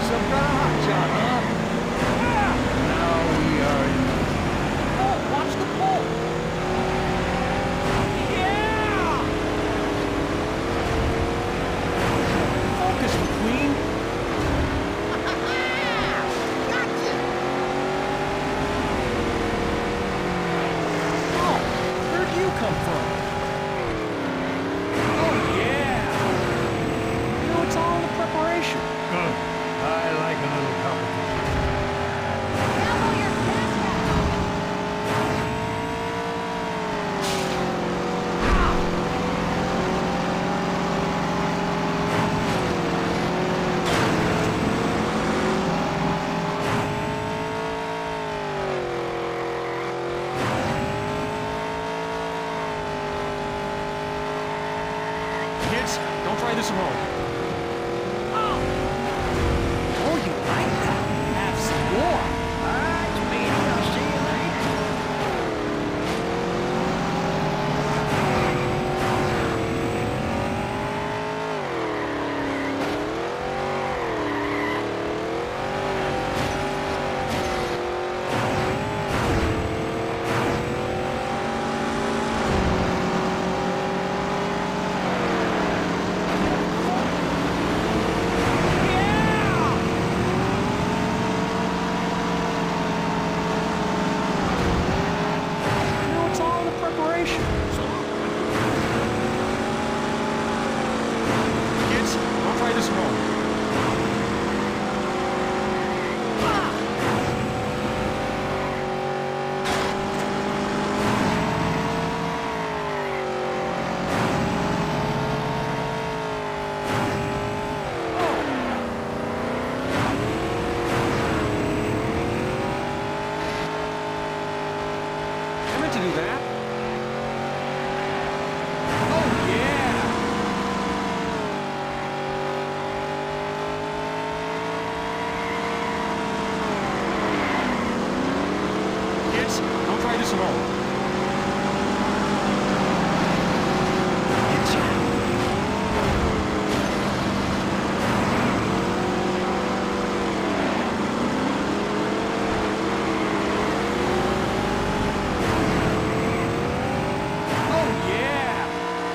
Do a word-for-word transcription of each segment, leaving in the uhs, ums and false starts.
Some kind of hot shot, huh? Now we are in. Oh, watch the pole! Yeah! Focus, McQueen! Gotcha! Oh, where'd you come from? Oh, yeah! You know, it's all in the preparation. Good. I like a little competition. Elbow your best out! Kids, don't try this alone. Oh, you like that? Have some more. All right, Speedy, I'll see you later. You know, it's all in the preparation. Kids, don't try this alone. I meant to do that. Oh, yeah! Kids, don't try this alone. Oh, yeah!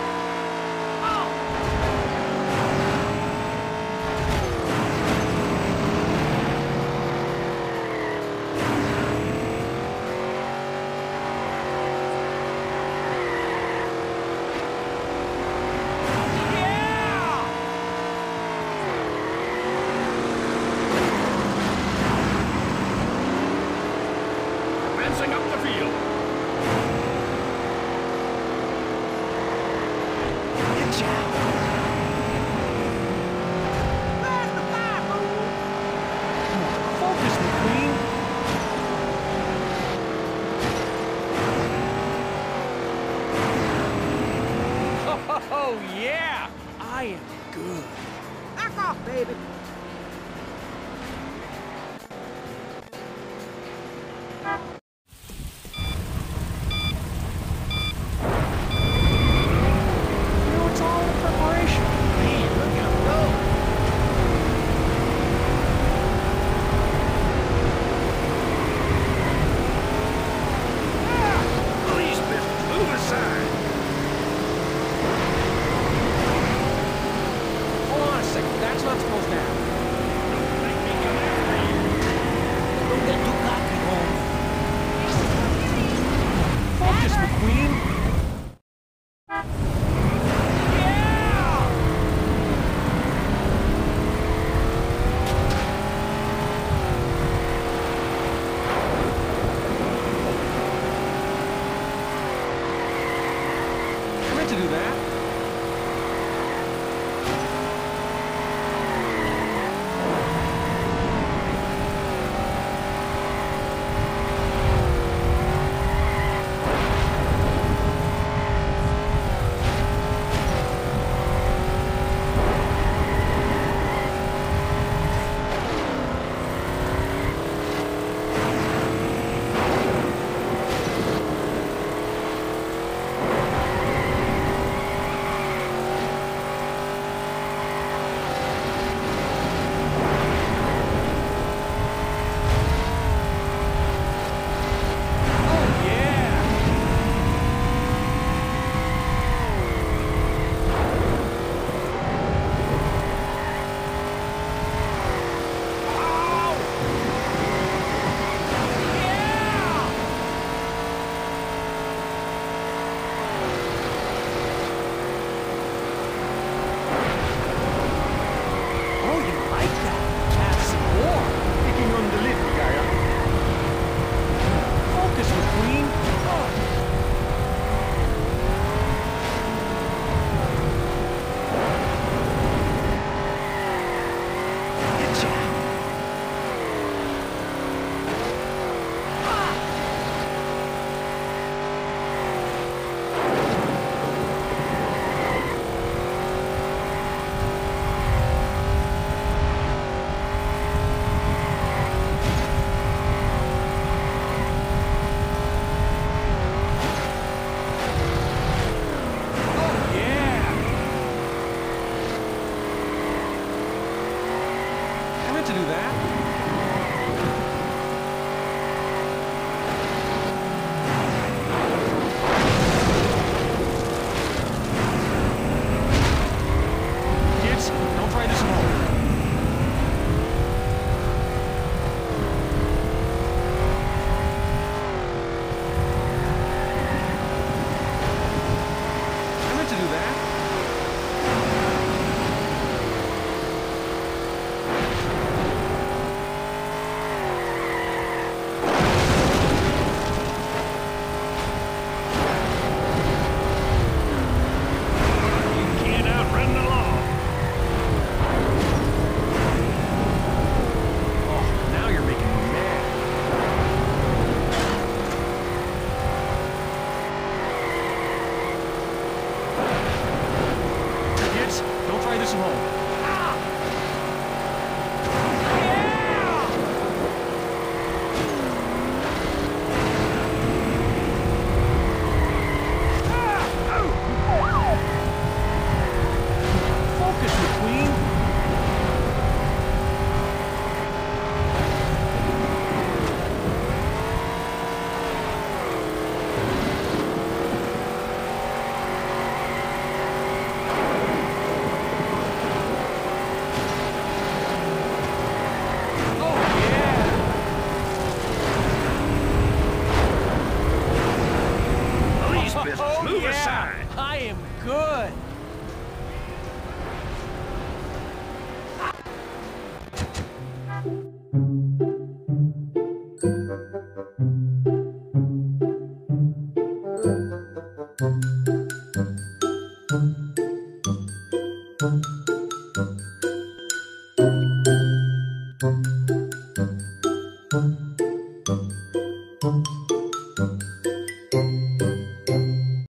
Yeah! Fencing up the field. Where's the fire, fool? Focus, McQueen! Oh, yeah! I am good. Back off, baby. You know, it's all in the preparation. Man, look out, go! Police business. Move aside. Hold on a second. That's not supposed to happen. to do that. Kids, don't try this at home. I meant to do that. You can't outrun the law. Oh, now you're making me mad. Kids, don't try this at home. Focus, McQueen. Oh, yeah. Police business. Oh, Move yeah. aside. I am good. Thank you.